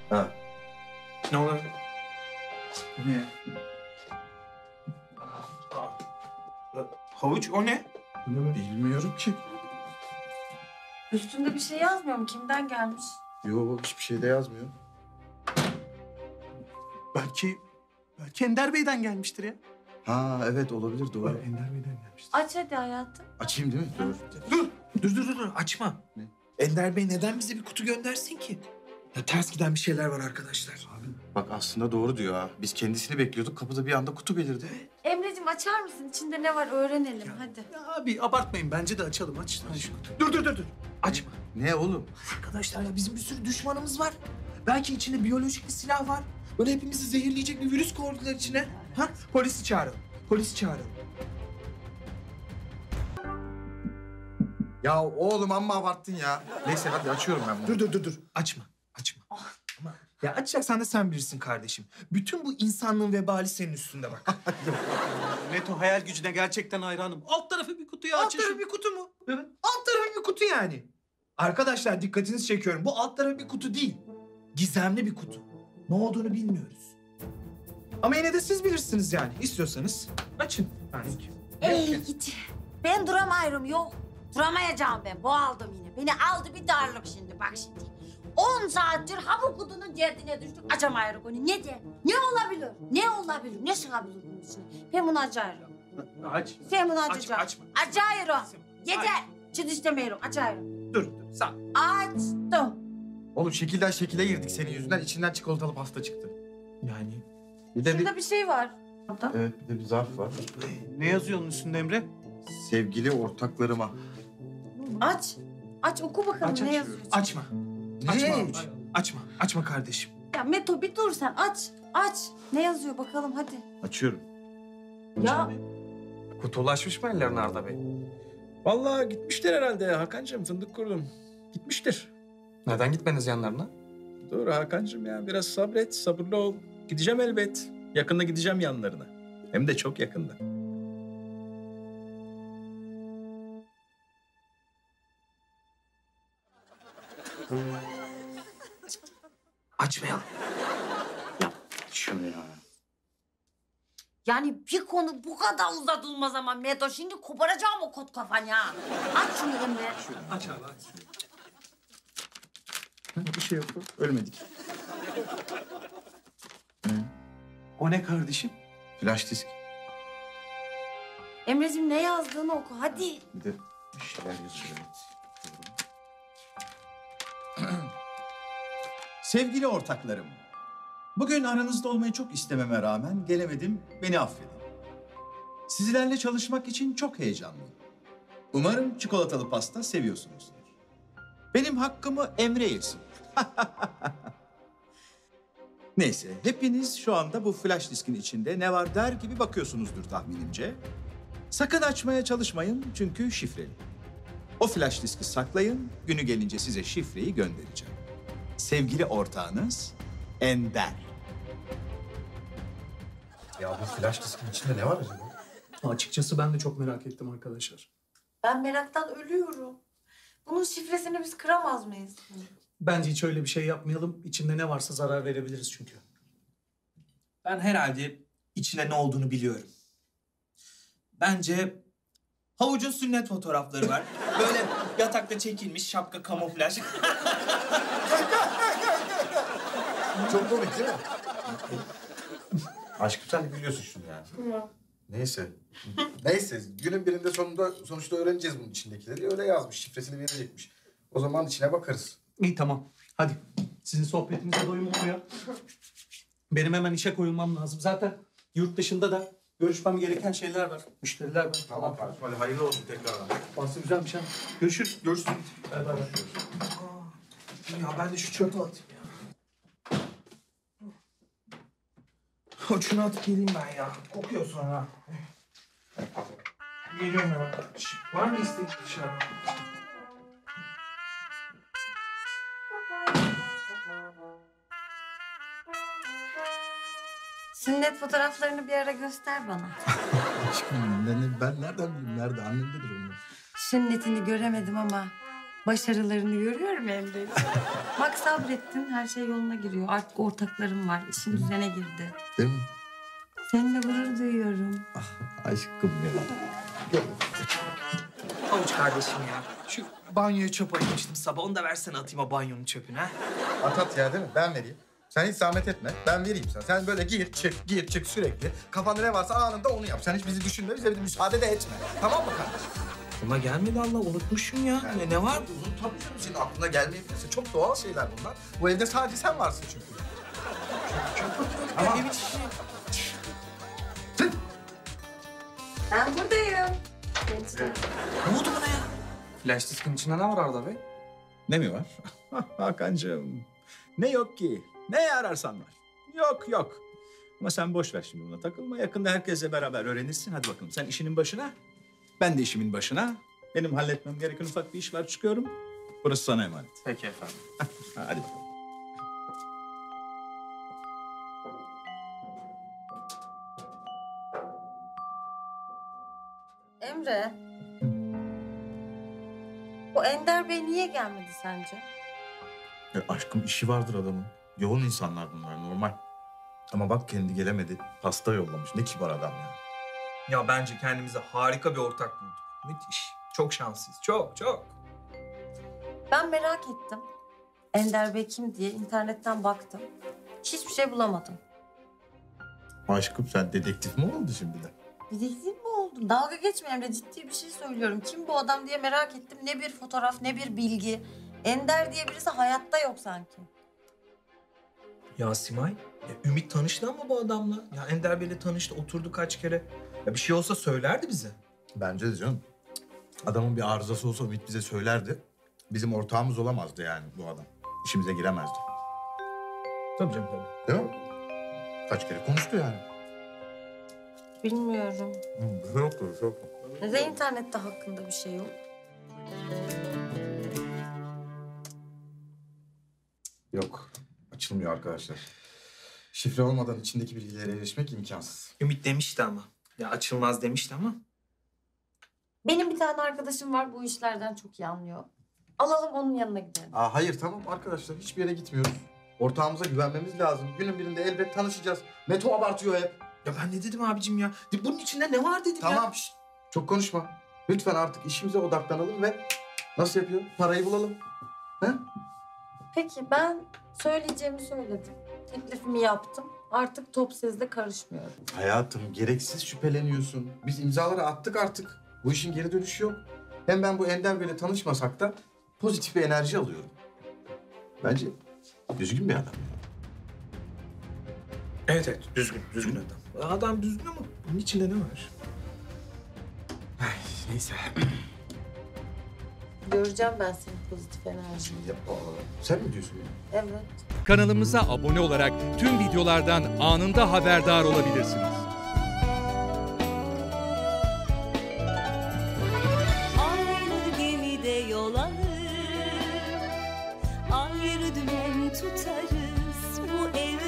Ha. Ne olur? Ne? Havuç o ne? Bilmiyorum ki. Üstünde bir şey yazmıyor mu? Kimden gelmiş? Yok, hiçbir şey de yazmıyor. Belki Ender Bey'den gelmiştir ya. Ha evet, olabilir, doğru. Ender Bey'den gelmiştir. Aç hadi hayatım. Açayım değil mi? Dur. Dur açma. Ne? Ender Bey neden bize bir kutu göndersin ki? Ya ters giden bir şeyler var arkadaşlar. Abi. Bak aslında doğru diyor ha. Biz kendisini bekliyorduk, kapıda bir anda kutu belirdi. Emre'cim açar mısın? İçinde ne var öğrenelim hadi. Ya abi abartmayın, bence de açalım. Aç şu kutuyu. Dur. Açma. Ne oğlum? Arkadaşlar ya bizim bir sürü düşmanımız var. Belki içinde biyolojik bir silah var. Böyle hepimizi zehirleyecek bir virüs koydular içine. Ha? Polisi çağıralım. Ya oğlum amma abarttın ya. Neyse hadi açıyorum ben bunu. Dur. Açma. Ama ya açacaksan da sen bilirsin kardeşim. Bütün bu insanlığın vebali senin üstünde bak. Neto hayal gücüne gerçekten hayranım. Alt tarafı bir kutu ya. Alt tarafı bir kutu mu? Evet. Alt tarafı bir kutu yani. Arkadaşlar dikkatinizi çekiyorum. Bu alt tarafı bir kutu değil. Gizemli bir kutu. Ne olduğunu bilmiyoruz. Ama yine de siz bilirsiniz yani. İstiyorsanız açın. Ey git. Ben duramıyorum yok. Duramayacağım ben. Boğaldım yine. Beni aldı bir darlık şimdi bak şimdi. 10 saattir ha bu kutunun derdine düştük. Açamıyoruz onu. Ne de? Ne olabilir? Ne sığabilir bunun içine? Ben bunu açıyorum. Aç. Sen bunu açacaksın. Açma. Açıyorum. Yeter. Çıt istemiyorum. Açıyorum. Dur. Sağ. Açtım. Oğlum şekilden şekile girdik senin yüzünden. İçinden çikolatalı pasta çıktı. Yani Bir de Şurada bir şey var. Evet, bir de bir zarf var. ne yazıyor onun üstünde Emre? Sevgili ortaklarıma. Aç. Aç oku bakalım ne yazıyor. Açma. Ne? Açma kardeşim. Ya Meto bir dur sen aç. Ne yazıyor bakalım hadi. Açıyorum. Ya Kutu ulaşmış mı ellerine Arda Bey? Vallahi gitmiştir herhalde Hakan'cığım, fındık kurdum. Gitmiştir. Neden gitmeniz yanlarına? Dur Hakan'cığım ya, biraz sabret, sabırlı ol. Gideceğim elbet. Yakında gideceğim yanlarına. Hem de çok yakında. Açmayalım. Şunu ya. yani bir konu bu kadar uzatılmaz ama Meto şimdi koparacağım o kot kafanı ya. Aç şunu Emre. Aç abi aç. Bir şey yok. Ölmedik. O ne kardeşim? Flash disk. Emre'cim ne yazdığını oku hadi. Bir de bir şeyler yazıyor. Sevgili ortaklarım, bugün aranızda olmayı çok istememe rağmen gelemedim, beni affedin. Sizlerle çalışmak için çok heyecanlıyım. Umarım çikolatalı pasta seviyorsunuzdur. Benim hakkımı Emre yesin. Neyse, hepiniz şu anda bu flash diskin içinde ne var der gibi bakıyorsunuzdur tahminimce. Sakın açmaya çalışmayın çünkü şifreli. O flash diski saklayın, günü gelince size şifreyi göndereceğim. Sevgili ortağınız Ender. Ya bu flash diskin içinde ne var acaba? Açıkçası ben de çok merak ettim arkadaşlar. Ben meraktan ölüyorum. Bunun şifresini biz kıramaz mıyız? Bence hiç öyle bir şey yapmayalım. İçinde ne varsa zarar verebiliriz çünkü. Ben herhalde içinde ne olduğunu biliyorum. Bence havucun sünnet fotoğrafları var. Böyle yatakta çekilmiş şapka kamuflaj. Çok komik değil mi? Aşkım sen de biliyorsun şunu yani. Neyse. Neyse günün birinde sonuçta öğreneceğiz bunun içindekileri. Öyle yazmış, şifresini verecekmiş. O zaman içine bakarız. İyi tamam. Hadi. Sizin sohbetinize doyum olmuyor. Benim hemen işe koyulmam lazım. Zaten yurt dışında da görüşmem gereken şeyler var. Müşteriler var. Tamam kardeşim. Hadi hayırlı olsun tekrardan. Pasta güzelmiş ha. Görüşürüz. Görüşürüz. Bay bay. Ya ben de şu çöpe atayım ya. Şunu atıp geleyim ben ya. Kokuyor sonra. Geliyorum ya. Var mı isteğin dışarı? Sünnet fotoğraflarını bir ara göster bana. Aşkım ben nereden bileyim? Nerede? Annemdedir onlar. Sünnetini göremedim ama Başarılarını görüyorum Emre. Bak sabrettin, her şey yoluna giriyor. Artık ortaklarım var, işin düzene girdi. Değil mi? Seninle gurur duyuyorum. Aşkım ya. Havuç kardeşim ya. Şu banyoya çöp ayırmıştım sabah. Onu da versene atayım o banyonun çöpüne. Ha? At ya değil mi? Ben vereyim. Sen hiç zahmet etme. Ben vereyim sana. Sen böyle gir çık sürekli. Kafanda ne varsa anında onu yap. Sen hiç bizi düşünme, bize bir müsaade de etme. Tamam mı kardeşim? Ama gelmedi Allah, unutmuşsun ya. Ne var? Uzun tabii canım. Senin aklına gelmeyebilirse. Çok doğal şeyler bunlar. Bu evde sadece sen varsın çünkü. Ama evin işi. Ben buradayım. Ne oldu bana ya? Flash diskin içinde ne var Arda Bey? Ne mi var? Hakan'cığım. Ne yok ki? Ne ararsan var. Yok. Ama sen boş ver şimdi buna takılma. Yakında herkesle beraber öğrenirsin. Hadi bakalım sen işinin başına. Ben de işimin başına. Benim halletmem gereken ufak bir iş var. Çıkıyorum. Burası sana emanet. Peki efendim. Hadi bakalım. Emre. Bu Ender Bey niye gelmedi sence? Aşkım işi vardır adamın. Yoğun insanlar bunlar normal. Ama bak kendi gelemedi. Pasta yollamış. Ne kibar adam ya. Ya bence kendimize harika bir ortak bulduk. Müthiş. Çok şanslıyız. Çok. Ben merak ettim. Ender Bey kim diye internetten baktım. Hiçbir şey bulamadım. Aşkım sen dedektif mi oldu şimdi de? Dedektif mi oldum? Dalga geçme Emre, ciddi bir şey söylüyorum. Kim bu adam diye merak ettim. Ne bir fotoğraf, ne bir bilgi. Ender diye birisi hayatta yok sanki. Ya Simay, ya Ümit tanıştı ama bu adamla. Ya Ender Bey'le tanıştı, oturdu kaç kere. Ya bir şey olsa söylerdi bize. Bence de canım. Adamın bir arızası olsa Ümit bize söylerdi. Bizim ortağımız olamazdı yani bu adam. İşimize giremezdi. Tabii canım tabii. Değil mi? Kaç kere konuştu yani. Bilmiyorum. Yok. Neden internette hakkında bir şey yok? Yok. Açılmıyor arkadaşlar. Şifre olmadan içindeki bilgilere erişmek imkansız. Ümit demişti ama. Ya açılmaz demişti ama. Benim bir tane arkadaşım var, bu işlerden çok iyi anlıyor. Alalım onun yanına gidelim. Hayır tamam arkadaşlar hiçbir yere gitmiyoruz. Ortağımıza güvenmemiz lazım. Günün birinde elbet tanışacağız. Meto abartıyor hep. Ya ben ne dedim abicim ya? Bunun içinde ne var dedim ya. Tamam şşt, çok konuşma. Lütfen artık işimize odaklanalım ve nasıl yapıyor? Parayı bulalım. He? Peki ben söyleyeceğimi söyledim. Teklifimi yaptım. Artık top sizde karışmıyorum. Hayatım gereksiz şüpheleniyorsun. Biz imzaları attık artık. Bu işin geri dönüşü yok. Hem ben bu Ender Bey'le tanışmasak da pozitif bir enerji alıyorum. Bence düzgün bir adam. Evet düzgün adam. Adam düzgün ama bunun içinde ne var? Neyse. Göreceğim ben senin pozitif enerjini. Sen mi diyorsun ya? Evet. Kanalımıza abone olarak tüm videolardan anında haberdar olabilirsiniz. Aynı gemide yol alır, ayrı dümen tutarız bu evde.